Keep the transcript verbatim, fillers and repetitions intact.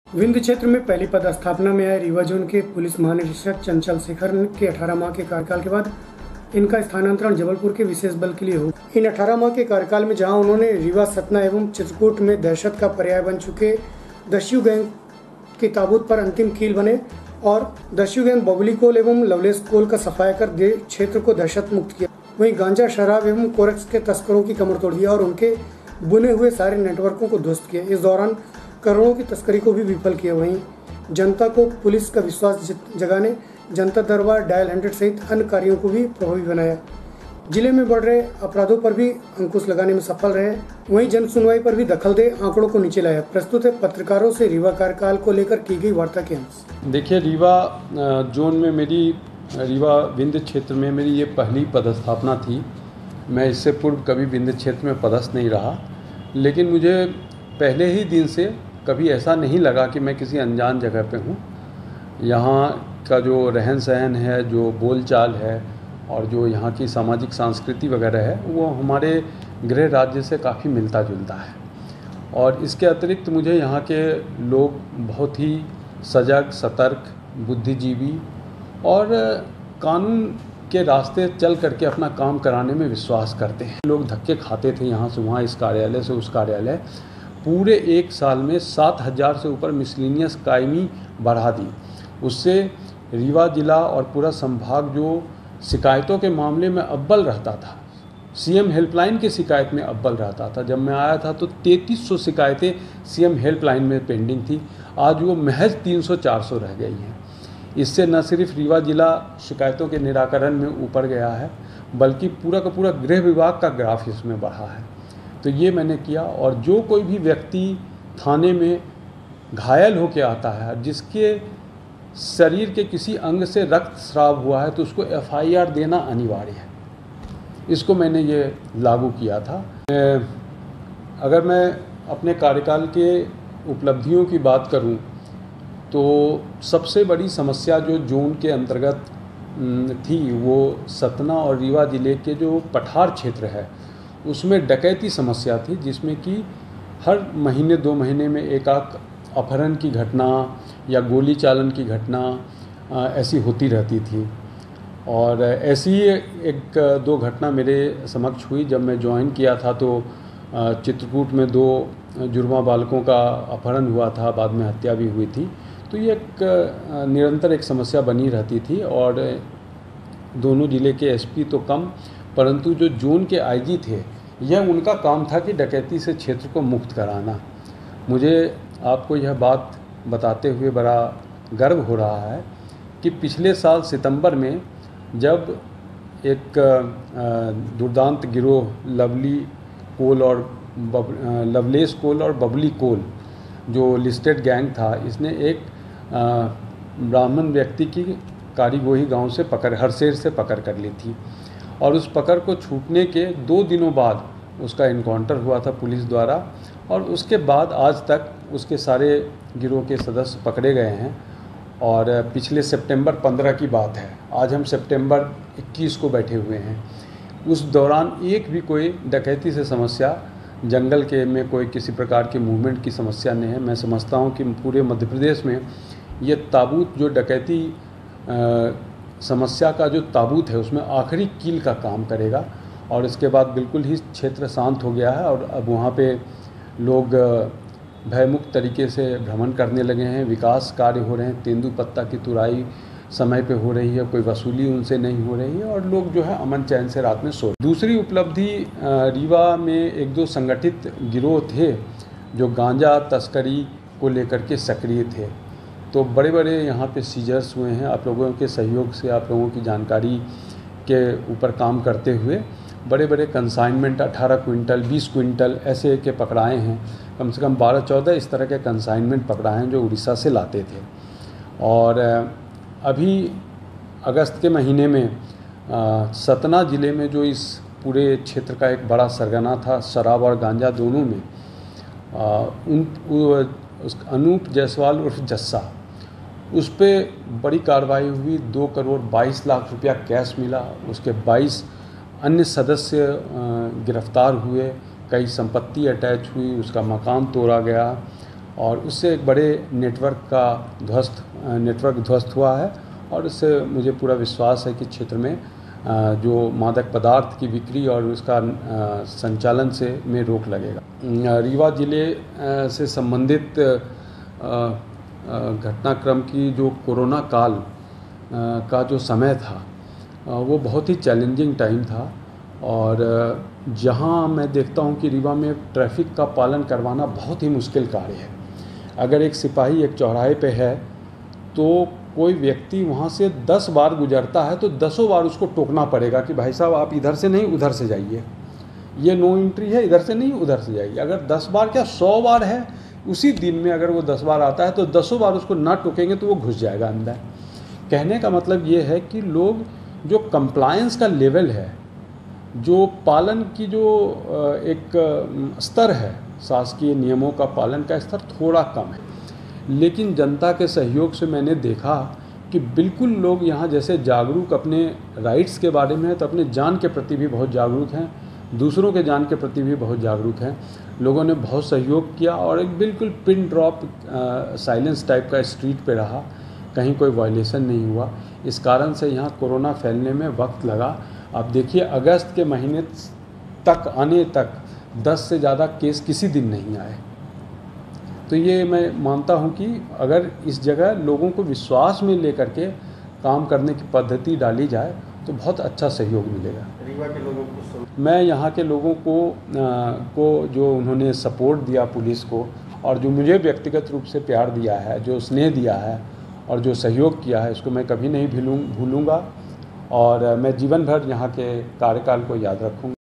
विंध्य क्षेत्र में पहली पदस्थापना में आए रीवा जोन के पुलिस महानिरीक्षक चंचल शेखर के अठारह माह के कार्यकाल के बाद इनका स्थानांतरण जबलपुर के विशेष बल के लिए हो। इन अठारह माह के कार्यकाल में जहां उन्होंने रीवा, सतना एवं चित्रकूट में दहशत का पर्याय बन चुके दस्यु गैंग के ताबूत पर अंतिम कील बने और दस्यु गैंग बबली कोल एवं लवलेस कोल का सफाया कर दे क्षेत्र को दहशत मुक्त किया। वहीं गांजा, शराब एवं कोरेक्स के तस्करों की कमर तोड़ दिया और उनके बुने हुए सारे नेटवर्कों को ध्वस्त किया। इस दौरान करोड़ों की तस्करी को भी विफल किया। वहीं जनता को पुलिस का विश्वास जगाने जनता दरबार, डायल हंड्रेड सहित अन्य कार्यों को भी प्रभावी बनाया। जिले में बढ़ रहे अपराधों पर भी अंकुश लगाने में सफल रहे। वहीं जन सुनवाई पर भी दखल दे आंकड़ों को नीचे लाया। प्रस्तुत है पत्रकारों से रीवा कार्यकाल को लेकर की गई वार्ता के अंश। देखिए, रीवा जोन में मेरी रीवा विंध्य क्षेत्र में मेरी ये पहली पदस्थापना थी। मैं इससे पूर्व कभी विंध्य क्षेत्र में पदस्थ नहीं रहा, लेकिन मुझे पहले ही दिन से कभी ऐसा नहीं लगा कि मैं किसी अनजान जगह पे हूँ। यहाँ का जो रहन सहन है, जो बोलचाल है और जो यहाँ की सामाजिक संस्कृति वगैरह है, वो हमारे गृह राज्य से काफ़ी मिलता जुलता है। और इसके अतिरिक्त मुझे यहाँ के लोग बहुत ही सजग, सतर्क, बुद्धिजीवी और कानून के रास्ते चल करके अपना काम कराने में विश्वास करते हैं। लोग धक्के खाते थे यहाँ से वहाँ, इस कार्यालय से उस कार्यालय। पूरे एक साल में सात हज़ार से ऊपर मिसलिनियस कायमी बढ़ा दी। उससे रीवा जिला और पूरा संभाग जो शिकायतों के मामले में अव्वल रहता था, सीएम हेल्पलाइन की शिकायत में अव्वल रहता था। जब मैं आया था तो तैंतीस सौ शिकायतें सीएम हेल्पलाइन में पेंडिंग थी। आज वो महज तीन सौ चार सौ रह गई हैं। इससे न सिर्फ रीवा जिला शिकायतों के निराकरण में ऊपर गया है, बल्कि पूरा का पूरा गृह विभाग का ग्राफ इसमें बढ़ा है। तो ये मैंने किया। और जो कोई भी व्यक्ति थाने में घायल होकर आता है, जिसके शरीर के किसी अंग से रक्तस्राव हुआ है, तो उसको एफआईआर देना अनिवार्य है। इसको मैंने ये लागू किया था। अगर मैं अपने कार्यकाल के उपलब्धियों की बात करूं, तो सबसे बड़ी समस्या जो जोन के अंतर्गत थी, वो सतना और रीवा ज़िले के जो पठार क्षेत्र है, उसमें डकैती समस्या थी, जिसमें कि हर महीने दो महीने में एक आध अपहरण की घटना या गोली चालन की घटना ऐसी होती रहती थी। और ऐसी ही एक दो घटना मेरे समक्ष हुई जब मैं ज्वाइन किया था। तो चित्रकूट में दो जुर्मा बालकों का अपहरण हुआ था, बाद में हत्या भी हुई थी। तो ये एक निरंतर एक समस्या बनी रहती थी। और दोनों ज़िले के एसपी तो कम, परंतु जो जोन के आईजी थे, यह उनका काम था कि डकैती से क्षेत्र को मुक्त कराना। मुझे आपको यह बात बताते हुए बड़ा गर्व हो रहा है कि पिछले साल सितंबर में जब एक दुर्दांत गिरोह लवली कोल और लवलेस कोल और बबली कोल, जो लिस्टेड गैंग था, इसने एक ब्राह्मण व्यक्ति की कारीगोही गांव से पकड़ हरसेर से पकड़ कर ली थी। और उस पकड़ को छूटने के दो दिनों बाद उसका इनकाउंटर हुआ था पुलिस द्वारा। और उसके बाद आज तक उसके सारे गिरोह के सदस्य पकड़े गए हैं। और पिछले सितंबर पंद्रह की बात है, आज हम सितंबर इक्कीस को बैठे हुए हैं। उस दौरान एक भी कोई डकैती से समस्या, जंगल के में कोई किसी प्रकार की मूवमेंट की समस्या नहीं है। मैं समझता हूं कि पूरे मध्य प्रदेश में ये ताबूत, जो डकैती आ, समस्या का जो ताबूत है, उसमें आखिरी कील का काम करेगा। और इसके बाद बिल्कुल ही क्षेत्र शांत हो गया है और अब वहाँ पे लोग भयमुक्त तरीके से भ्रमण करने लगे हैं। विकास कार्य हो रहे हैं, तेंदुपत्ता की तुराई समय पे हो रही है, कोई वसूली उनसे नहीं हो रही है और लोग जो है अमन चैन से रात में सो। दूसरी उपलब्धि, रीवा में एक दो संगठित गिरोह थे जो गांजा तस्करी को लेकर के सक्रिय थे। तो बड़े बड़े यहाँ पे सीजर्स हुए हैं। आप लोगों के सहयोग से, आप लोगों की जानकारी के ऊपर काम करते हुए बड़े बड़े कंसाइनमेंट अठारह क्विंटल, बीस क्विंटल ऐसे के पकड़ाए हैं। कम से कम बारह चौदह इस तरह के कंसाइनमेंट पकड़ाए हैं जो उड़ीसा से लाते थे। और अभी अगस्त के महीने में आ, सतना ज़िले में जो इस पूरे क्षेत्र का एक बड़ा सरगना था, शराब और गांजा दोनों में, आ, उन उस अनूप जायसवाल उर्फ जस्सा, उस पर बड़ी कार्रवाई हुई। दो करोड़ बाईस लाख रुपया कैश मिला। उसके बाईस अन्य सदस्य गिरफ्तार हुए, कई संपत्ति अटैच हुई, उसका मकान तोड़ा गया और उससे एक बड़े नेटवर्क का ध्वस्त नेटवर्क ध्वस्त हुआ है। और इससे मुझे पूरा विश्वास है कि क्षेत्र में जो मादक पदार्थ की बिक्री और उसका संचालन से में रोक लगेगा। रीवा ज़िले से संबंधित घटनाक्रम की जो कोरोना काल का जो समय था वो बहुत ही चैलेंजिंग टाइम था। और जहां मैं देखता हूं कि रीवा में ट्रैफिक का पालन करवाना बहुत ही मुश्किल कार्य है। अगर एक सिपाही एक चौराहे पे है तो कोई व्यक्ति वहां से दस बार गुजरता है तो दसों बार उसको टोकना पड़ेगा कि भाई साहब आप इधर से नहीं उधर से जाइए, ये नो एंट्री है, इधर से नहीं उधर से जाइए। अगर दस बार क्या सौ बार है उसी दिन में, अगर वो दस बार आता है तो दसों बार उसको ना टोकेंगे तो वो घुस जाएगा अंदर। कहने का मतलब ये है कि लोग जो कंप्लायंस का लेवल है, जो पालन की जो एक स्तर है, शासकीय नियमों का पालन का स्तर थोड़ा कम है। लेकिन जनता के सहयोग से मैंने देखा कि बिल्कुल लोग यहाँ जैसे जागरूक अपने राइट्स के बारे में है तो अपने जान के प्रति भी बहुत जागरूक हैं, दूसरों के जान के प्रति भी बहुत जागरूक हैं। लोगों ने बहुत सहयोग किया और एक बिल्कुल पिन ड्रॉप साइलेंस टाइप का स्ट्रीट पे रहा, कहीं कोई वायलेशन नहीं हुआ। इस कारण से यहाँ कोरोना फैलने में वक्त लगा। अब देखिए अगस्त के महीने तक आने तक दस से ज़्यादा केस किसी दिन नहीं आए। तो ये मैं मानता हूँ कि अगर इस जगह लोगों को विश्वास में लेकर के काम करने की पद्धति डाली जाए तो बहुत अच्छा सहयोग मिलेगा। रीवा के लोगों को मैं यहाँ के लोगों को आ, को जो उन्होंने सपोर्ट दिया पुलिस को, और जो मुझे व्यक्तिगत रूप से प्यार दिया है, जो स्नेह दिया है और जो सहयोग किया है, इसको मैं कभी नहीं भूलूँ भूलूँगा और मैं जीवन भर यहाँ के कार्यकाल को याद रखूँगा।